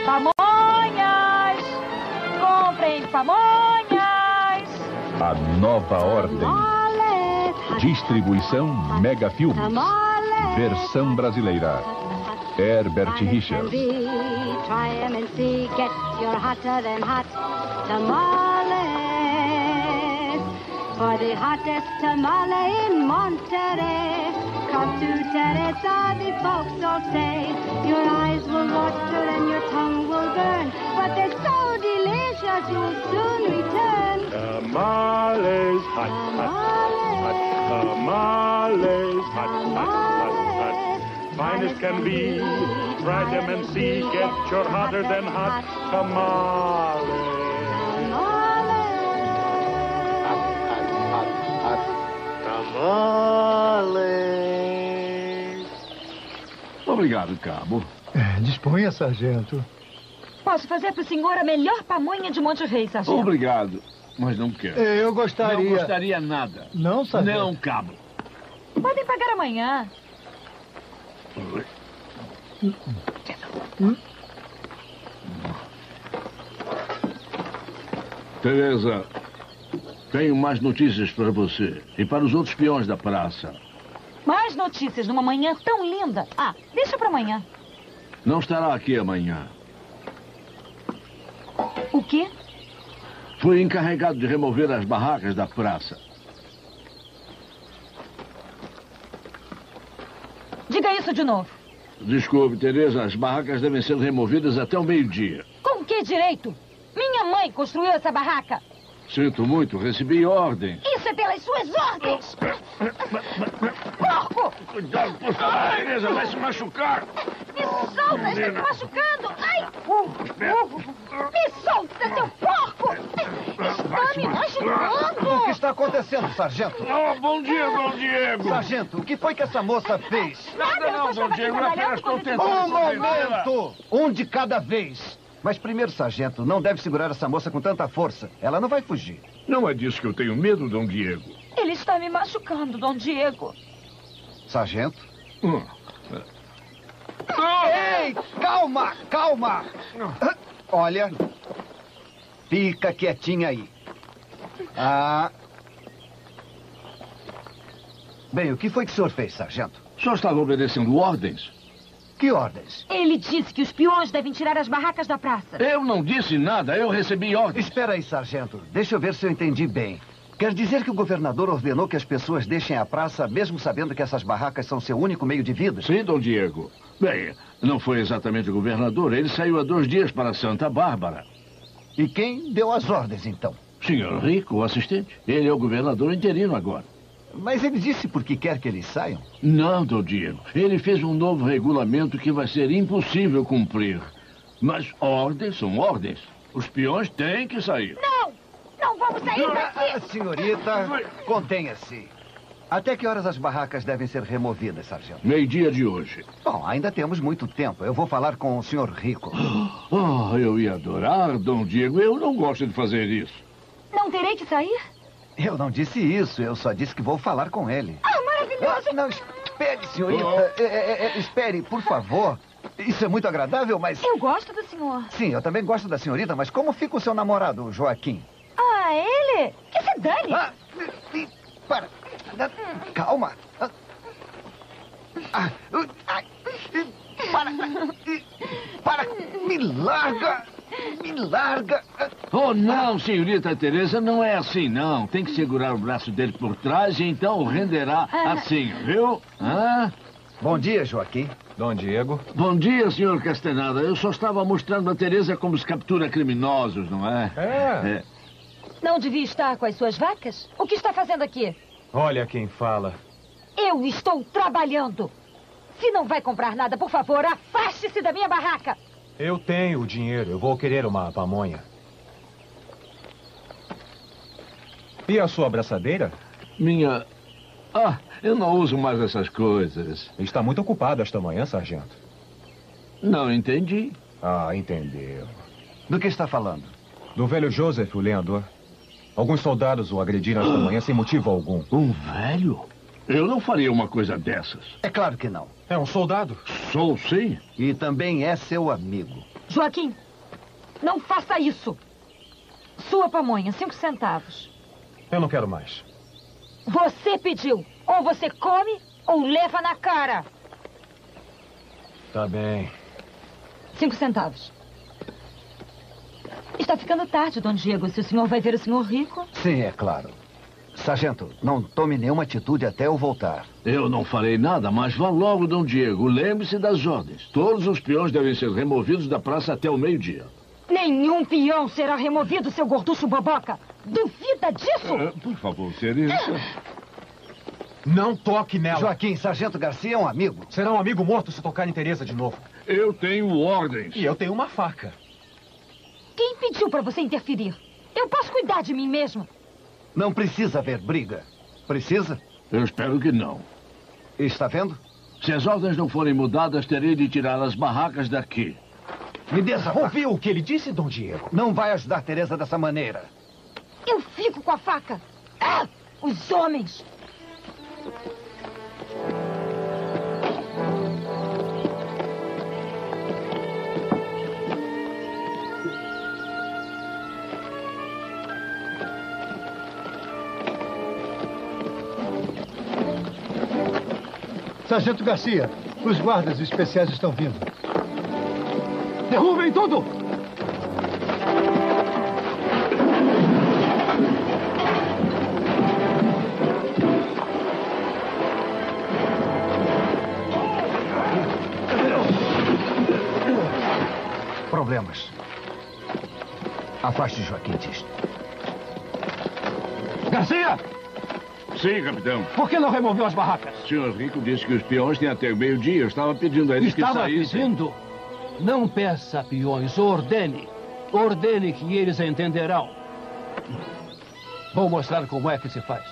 Pamonhas! Comprem pamonhas! A nova ordem. Distribuição Mega Filmes. Versão brasileira. Herbert Richards. Try 'em and see, get your hotter than hot tamales. For the hottest tamale in Monterey, come to Teresa, the folks all say. Your eyes will water and your tongue will burn, but they're so delicious you'll soon return. Tamales, hot, hot, hot, tamales, hot, hot, hot, hot. Fine as can be, try them and see, get your hotter than hot tamales. Tamales. Obrigado, cabo. Disponha, sargento. Posso fazer para o senhor a melhor pamonha de Monte Rei, sargento? Obrigado, mas não quero. Eu gostaria. Não gostaria nada. Não, sargento? Não, cabo. Podem pagar amanhã. Teresa, tenho mais notícias para você e para os outros peões da praça. Mais notícias numa manhã tão linda. Ah, deixa para amanhã. Não estará aqui amanhã. O quê? Fui encarregado de remover as barracas da praça. Diga isso de novo. Desculpe, Teresa, as barracas devem ser removidas até o meio-dia. Com que direito? Minha mãe construiu essa barraca. Sinto muito, recebi ordem. Isso é pelas suas ordens! Porco! Cuidado, por favor, Teresa, vai se machucar. Me solta, está me machucando! Ai! Me solta, seu porco! Está me machucando! O que está acontecendo, sargento? Oh, bom dia, Dom Diego. Sargento, o que foi que essa moça fez? Nada não, Dom Diego, eu apenas estou tentando... Um momento! Um de cada vez. Mas primeiro, sargento, não deve segurar essa moça com tanta força. Ela não vai fugir. Não é disso que eu tenho medo, Dom Diego. Ele está me machucando, Dom Diego. Sargento? Ei, calma, calma! Olha, fica quietinha aí. Ah. Bem, o que foi que o senhor fez, sargento? Só estava obedecendo ordens. Que ordens? Ele disse que os peões devem tirar as barracas da praça. Eu não disse nada, eu recebi ordens. Espera aí, sargento. Deixa eu ver se eu entendi bem. Quer dizer que o governador ordenou que as pessoas deixem a praça, mesmo sabendo que essas barracas são seu único meio de vida? Sim, Dom Diego. Bem, não foi exatamente o governador. Ele saiu há 2 dias para Santa Bárbara. E quem deu as ordens, então? Senhor Rico, o assistente. Ele é o governador interino agora. Mas ele disse por que quer que eles saiam? Não, Dom Diego. Ele fez um novo regulamento que vai ser impossível cumprir. Mas ordens são ordens. Os peões têm que sair. Não! Não vamos sair daqui! Senhorita, contenha-se. Até que horas as barracas devem ser removidas, sargento? Meio-dia de hoje. Bom, ainda temos muito tempo. Eu vou falar com o senhor Rico. Oh, eu ia adorar, Dom Diego. Eu não gosto de fazer isso. Não terei que sair? Eu não disse isso. Eu só disse que vou falar com ele. Ah, maravilhoso! Não, espere, senhorita. Espere, por favor. Isso é muito agradável, mas... Eu gosto do senhor. Sim, eu também gosto da senhorita, mas como fica o seu namorado, o Joaquim? Ah, ele? Que se dane! Para. Calma. Para. Me larga. Me larga. Oh, não, senhorita Teresa, não é assim, não. Tem que segurar o braço dele por trás e então o renderá assim, viu? Bom dia, Joaquim. Dom Diego. Bom dia, senhor Castaneda. Eu só estava mostrando a Teresa como se captura criminosos, não é? Não devia estar com as suas vacas? O que está fazendo aqui? Olha quem fala. Eu estou trabalhando. Se não vai comprar nada, por favor, afaste-se da minha barraca. Eu tenho o dinheiro. Eu vou querer uma pamonha. E a sua abraçadeira? Minha... eu não uso mais essas coisas. Está muito ocupado esta manhã, sargento. Não entendi. Ah, entendeu. Do que está falando? Do velho Joseph, o lenhador. Alguns soldados o agrediram esta manhã sem motivo algum. Um velho? Eu não faria uma coisa dessas. É claro que não. É um soldado. Sou, sim. E também é seu amigo. Joaquim, não faça isso. Sua pamonha, 5 centavos. Eu não quero mais. Você pediu. Ou você come ou leva na cara. Tá bem. 5 centavos. Está ficando tarde, Dom Diego. Se o senhor vai ver o senhor Rico... Sim, é claro. Sargento, não tome nenhuma atitude até eu voltar. Eu não farei nada, mas vá logo, Dom Diego. Lembre-se das ordens. Todos os peões devem ser removidos da praça até o meio-dia. Nenhum peão será removido, seu gorducho babaca. Duvida disso? Por favor, Teresa. Não toque nela. Joaquim, Sargento Garcia é um amigo. Será um amigo morto se tocar em Teresa de novo. Eu tenho ordens. E eu tenho uma faca. Quem pediu para você interferir? Eu posso cuidar de mim mesmo. Não precisa haver briga. Precisa? Eu espero que não. Está vendo? Se as ordens não forem mudadas, terei de tirar as barracas daqui. Me dê essa faca. Ouviu o que ele disse, Dom Diego? Não vai ajudar Teresa dessa maneira. Eu fico com a faca. Ah, os homens! Sargento Garcia, os guardas especiais estão vindo. Derrubem tudo! Problemas. Afaste Joaquim disto. Garcia! Sim, capitão. Por que não removeu as barracas? O senhor Rico disse que os peões têm até o meio-dia. Eu estava pedindo a eles que saíssem. Estava pedindo? Não peça a peões, ordene. Ordene que eles entenderão. Vou mostrar como é que se faz.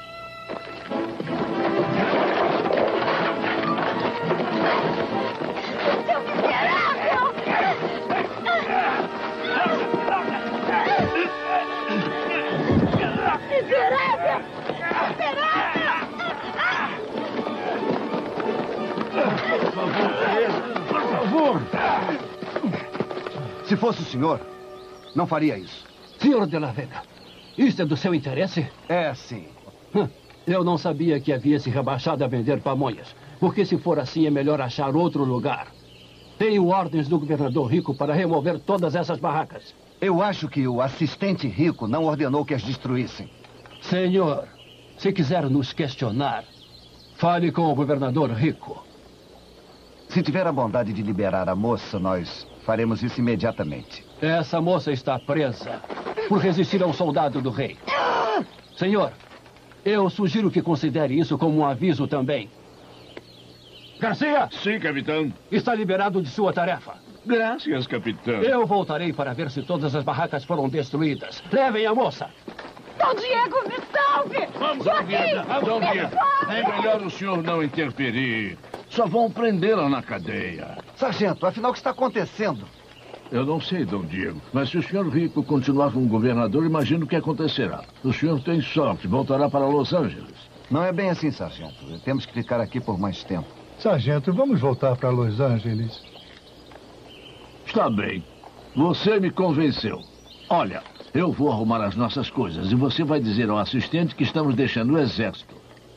Se fosse o senhor, não faria isso. Senhor de la Vega, isso é do seu interesse? É, sim. Eu não sabia que havia se rebaixado a vender pamonhas. Porque se for assim, é melhor achar outro lugar. Tenho ordens do governador Rico para remover todas essas barracas. Eu acho que o assistente Rico não ordenou que as destruíssem. Senhor, se quiser nos questionar, fale com o governador Rico. Se tiver a bondade de liberar a moça, nós faremos isso imediatamente. Essa moça está presa por resistir a um soldado do rei. Senhor, eu sugiro que considere isso como um aviso também. Garcia! Sim, capitão. Está liberado de sua tarefa. Graças, capitão. Eu voltarei para ver se todas as barracas foram destruídas. Levem a moça. Dom Diego, me salve! Vamos, Joaquim, Dom me Diego. salve! É melhor o senhor não interferir. Só vão prendê-la na cadeia. Sargento, afinal, o que está acontecendo? Eu não sei, Dom Diego. Mas se o senhor Rico continuar como governador, imagino o que acontecerá. O senhor tem sorte. Voltará para Los Angeles. Não é bem assim, sargento. Temos que ficar aqui por mais tempo. Sargento, vamos voltar para Los Angeles. Está bem. Você me convenceu. Olha, eu vou arrumar as nossas coisas e você vai dizer ao assistente que estamos deixando o exército.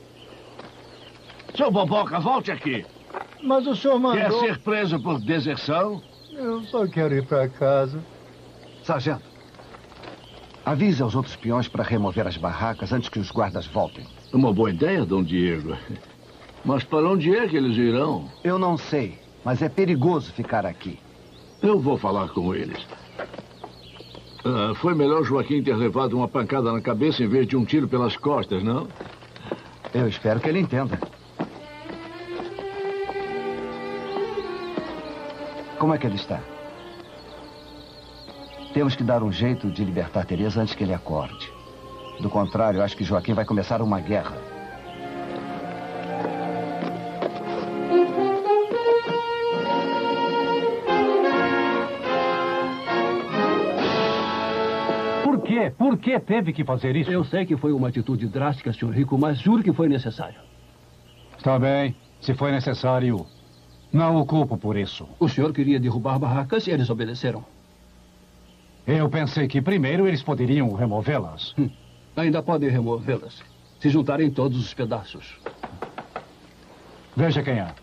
Seu Boboca, volte aqui. Mas o senhor mandou... Quer ser preso por deserção? Eu só quero ir para casa. Sargento, avise aos outros peões para remover as barracas antes que os guardas voltem. Uma boa ideia, Dom Diego. Mas para onde é que eles irão? Eu não sei, mas é perigoso ficar aqui. Eu vou falar com eles. Foi melhor Joaquim ter levado uma pancada na cabeça em vez de um tiro pelas costas, não? Eu espero que ele entenda. Como é que ele está? Temos que dar um jeito de libertar Teresa antes que ele acorde. Do contrário, acho que Joaquim vai começar uma guerra. Por que teve que fazer isso? Eu sei que foi uma atitude drástica, senhor Rico, mas juro que foi necessário. Está bem. Se foi necessário, Não o culpo por isso. O senhor queria derrubar barracas e eles obedeceram. Eu pensei que primeiro eles poderiam removê-las. Ainda podem removê-las, se juntarem todos os pedaços. Veja quem é.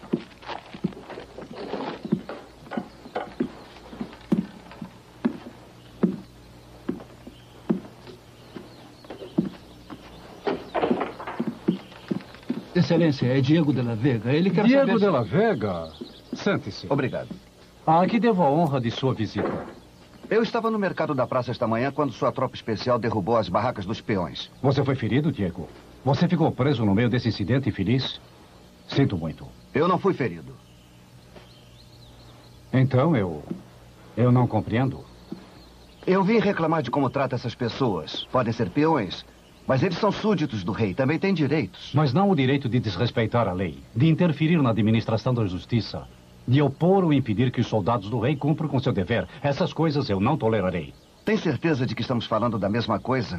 Excelência, é Diego de la Vega. Ele quer Diego saber... de la Vega? Sente-se. Obrigado. A que devo a honra de sua visita? Eu estava no mercado da praça esta manhã quando sua tropa especial derrubou as barracas dos peões. Você foi ferido, Diego? Você ficou preso no meio desse incidente infeliz? Sinto muito. Eu não fui ferido. Então, eu não compreendo. Eu vim reclamar de como trata essas pessoas. Podem ser peões, mas eles são súditos do rei. Também têm direitos. Mas não o direito de desrespeitar a lei, de interferir na administração da justiça, de opor ou impedir que os soldados do rei cumpram com seu dever. Essas coisas eu não tolerarei. Tem certeza de que estamos falando da mesma coisa?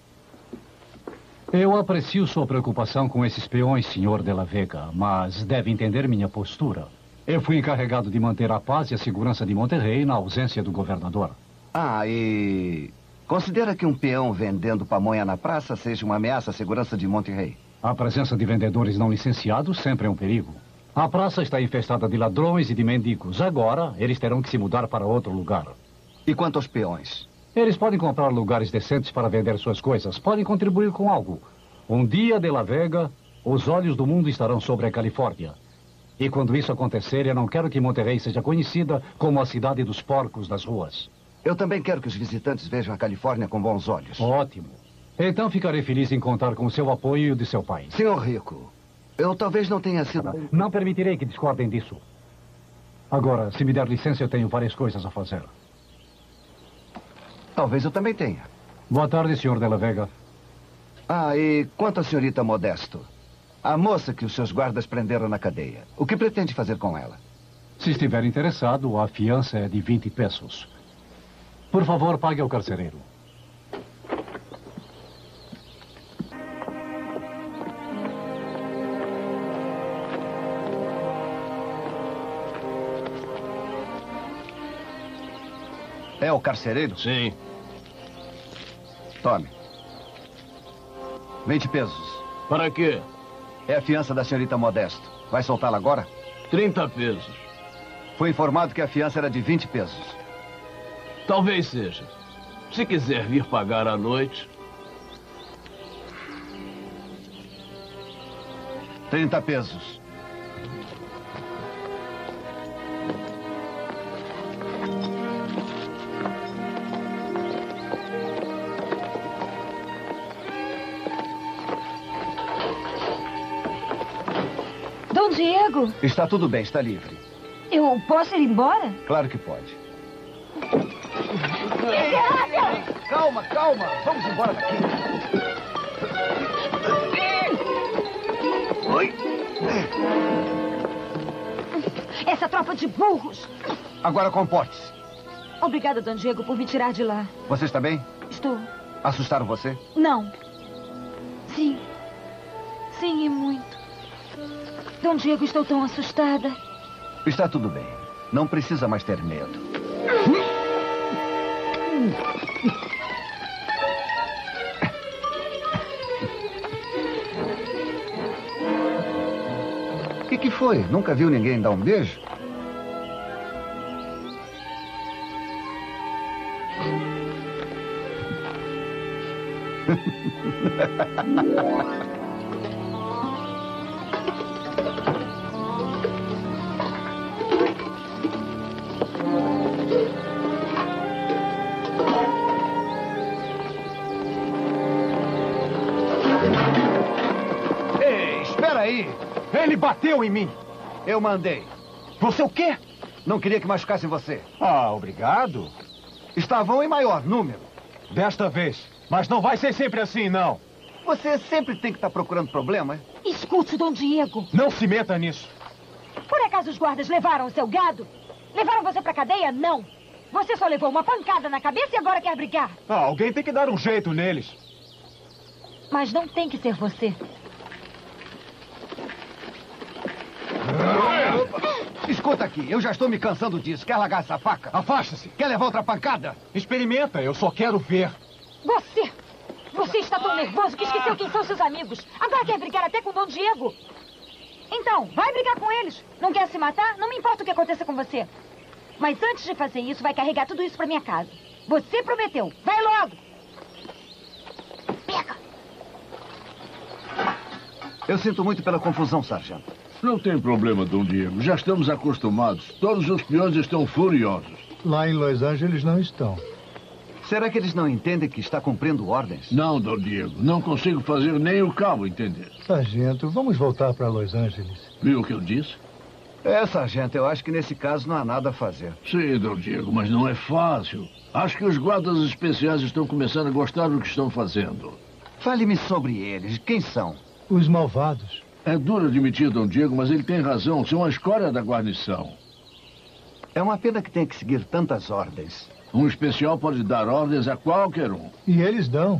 Eu aprecio sua preocupação com esses peões, senhor de la Vega, mas deve entender minha postura. Eu fui encarregado de manter a paz e a segurança de Monterrey na ausência do governador. Ah, e... considera que um peão vendendo pamonha na praça seja uma ameaça à segurança de Monterrey? A presença de vendedores não licenciados sempre é um perigo. A praça está infestada de ladrões e de mendigos. Agora, eles terão que se mudar para outro lugar. E quanto aos peões? Eles podem comprar lugares decentes para vender suas coisas. Podem contribuir com algo. Um dia, de la Vega, os olhos do mundo estarão sobre a Califórnia. E quando isso acontecer, eu não quero que Monterrey seja conhecida como a cidade dos porcos das ruas. Eu também quero que os visitantes vejam a Califórnia com bons olhos. Ótimo. Então ficarei feliz em contar com o seu apoio e o de seu pai. Senhor Rico, eu talvez não tenha sido... Não permitirei que discordem disso. Agora, se me der licença, eu tenho várias coisas a fazer. Talvez eu também tenha. Boa tarde, senhor de la Vega. Ah, e quanto à senhorita Modesto? A moça que os seus guardas prenderam na cadeia. O que pretende fazer com ela? Se estiver interessado, a fiança é de 20 pesos. Por favor, pague ao carcereiro. É o carcereiro? Sim. Tome. 20 pesos. Para quê? É a fiança da senhorita Modesto. Vai soltá-la agora? 30 pesos. Fui informado que a fiança era de 20 pesos. Talvez seja. Se quiser vir pagar à noite... 30 pesos. Dom Diego, Está tudo bem, está livre. eu posso ir embora? Claro que pode. Miserável! Calma, calma. Vamos embora daqui. Oi. Essa tropa de burros! Agora comporte-se. Obrigada, Dom Diego, por me tirar de lá. Você está bem? Estou... Assustaram você? Não. Sim. Sim, e muito. Dom Diego, estou tão assustada. Está tudo bem. Não precisa mais ter medo. O que foi? Nunca viu ninguém dar um beijo? Ei, espera aí! Ele bateu em mim! Eu mandei. Você o quê? Não queria que machucassem você. Ah, obrigado. Estavam em maior número. Desta vez. Mas não vai ser sempre assim, não. Você sempre tem que estar procurando problema, é? Escute, Dom Diego. Não se meta nisso. Por acaso os guardas levaram o seu gado? Levaram você pra cadeia? Não. Você só levou uma pancada na cabeça e agora quer brigar. Ah, alguém tem que dar um jeito neles. Mas não tem que ser você. Escuta! Escuta aqui, eu já estou me cansando disso. Quer largar essa faca? Afaste-se. Quer levar outra pancada? Experimenta, eu só quero ver. Você está tão nervoso que esqueceu quem são seus amigos. Agora quer brigar até com o Dom Diego. Então, vai brigar com eles. Não quer se matar? Não me importa o que aconteça com você. Mas antes de fazer isso, vai carregar tudo isso para minha casa. Você prometeu. Vai logo. Pega. Eu sinto muito pela confusão, sargento. Não tem problema, Dom Diego. Já estamos acostumados. Todos os peões estão furiosos. Lá em Los Angeles não estão. Será que eles não entendem que está cumprindo ordens? Não, Dom Diego. Não consigo fazer nem o cabo entender. Sargento, vamos voltar para Los Angeles. Viu o que eu disse? Sargento, eu acho que nesse caso não há nada a fazer. Sim, Dom Diego, mas não é fácil. Acho que os guardas especiais estão começando a gostar do que estão fazendo. Fale-me sobre eles. Quem são? Os malvados. É duro admitir, Dom Diego, mas ele tem razão. São a escória da guarnição. É uma pena que tenha que seguir tantas ordens. Um especial pode dar ordens a qualquer um. E eles dão.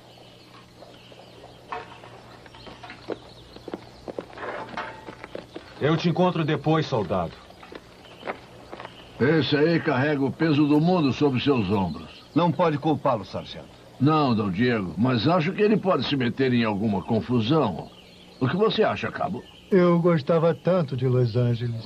Eu te encontro depois, soldado. Esse aí carrega o peso do mundo sobre seus ombros. Não pode culpá-lo, sargento. Não, Dom Diego, mas acho que ele pode se meter em alguma confusão. O que você acha, cabo? Eu gostava tanto de Los Angeles.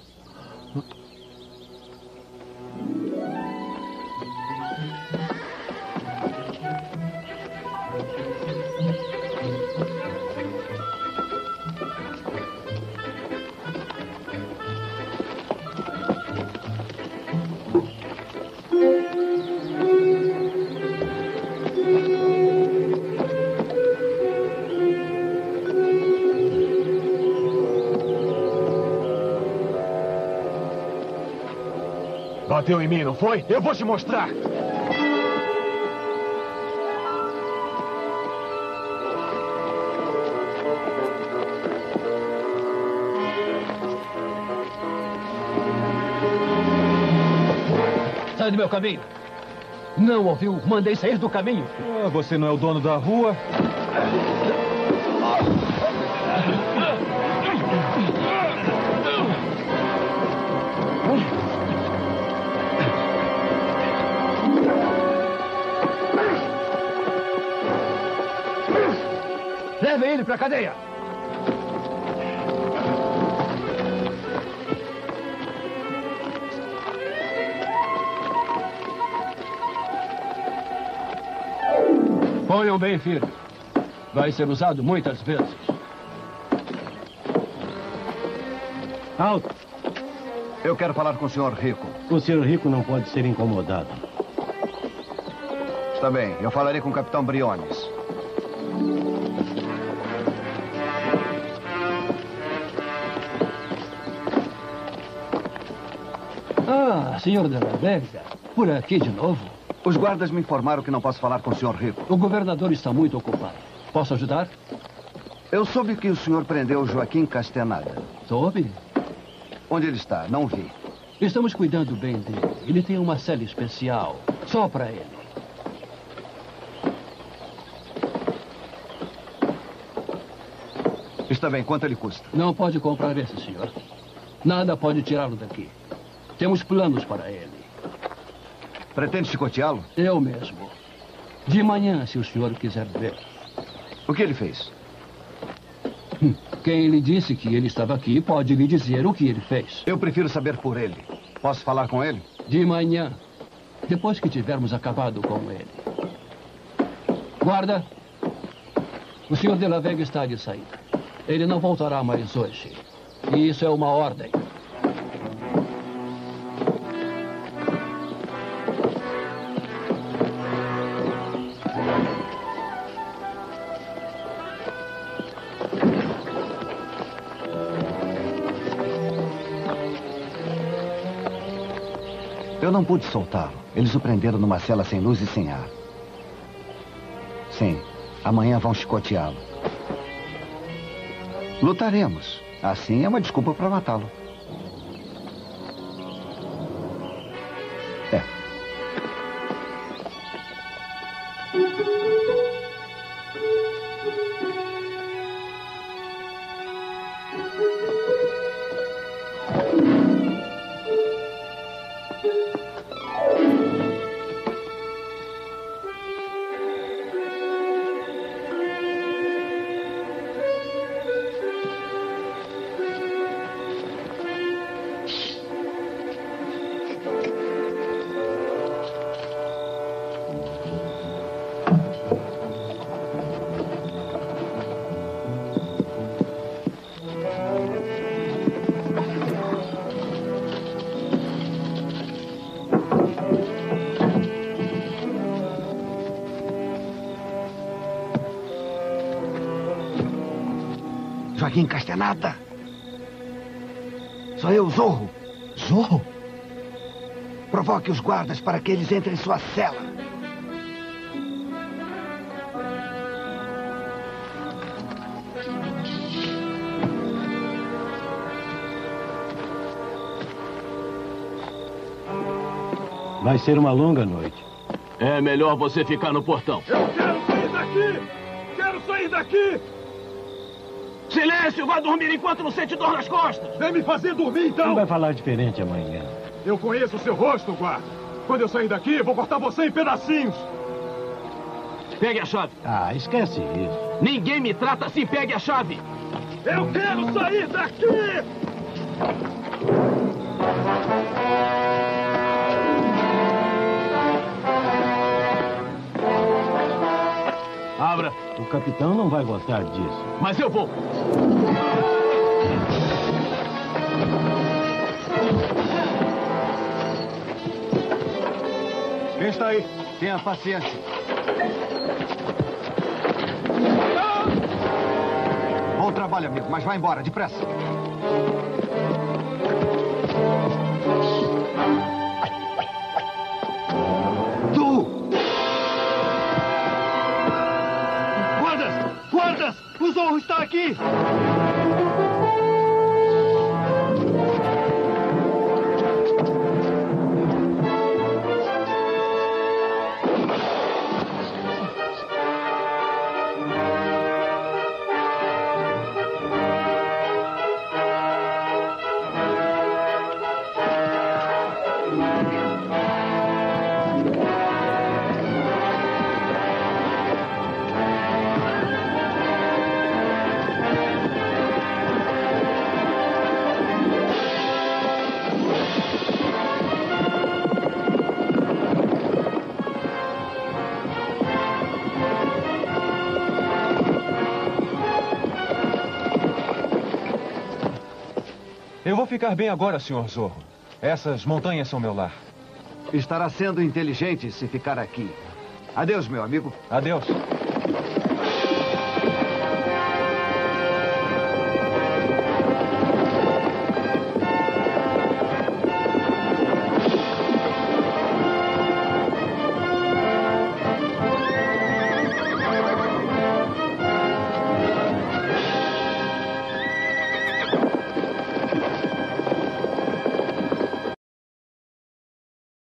Bateu em mim, não foi? Eu vou te mostrar. Sai do meu caminho. Não ouviu? Mandei sair do caminho. Você não é o dono da rua? Leve ele pra cadeia. Ponham bem firme. Vai ser usado muitas vezes. Alto. Eu quero falar com o senhor Rico. O senhor Rico não pode ser incomodado. Está bem, eu falarei com o capitão Briones. Senhor de la Vega, por aqui de novo? Os guardas me informaram que não posso falar com o senhor Rico. O governador está muito ocupado. Posso ajudar? Eu soube que o senhor prendeu Joaquim Castaneda. Soube? Onde ele está? Não vi. Estamos cuidando bem dele. Ele tem uma cela especial, só para ele. Está bem, quanto ele custa? Não pode comprar esse, senhor. Nada pode tirá-lo daqui. Temos planos para ele. Pretende chicoteá-lo? Eu mesmo. De manhã, se o senhor quiser ver. O que ele fez? Quem lhe disse que ele estava aqui pode lhe dizer o que ele fez. Eu prefiro saber por ele. Posso falar com ele? De manhã. Depois que tivermos acabado com ele. Guarda. O senhor de la Vega está de saída. Ele não voltará mais hoje. E isso é uma ordem. Eu não pude soltá-lo. Eles o prenderam numa cela sem luz e sem ar. Sim, amanhã vão chicoteá-lo. Lutaremos. Assim é uma desculpa para matá-lo. É. Joaquim Castaneda. Sou eu, Zorro. Zorro? Provoque os guardas para que eles entrem em sua cela. Vai ser uma longa noite. É melhor você ficar no portão. Eu quero sair daqui! Quero sair daqui! Silêncio! Vai dormir enquanto não sente dor nas costas! Vem me fazer dormir, então! Não vai falar diferente amanhã. Eu conheço o seu rosto, guarda. Quando eu sair daqui, vou cortar você em pedacinhos. Pegue a chave. Ah, esquece isso. Ninguém me trata assim. Pegue a chave. Eu quero sair daqui! Abra. O capitão não vai gostar disso. Mas eu vou. Quem está aí? Tenha paciência. Bom trabalho, amigo, mas vá embora, depressa. Guardas! O Zorro está aqui! Eu vou ficar bem agora, Sr. Zorro. Essas montanhas são meu lar. Estará sendo inteligente se ficar aqui. Adeus, meu amigo. Adeus.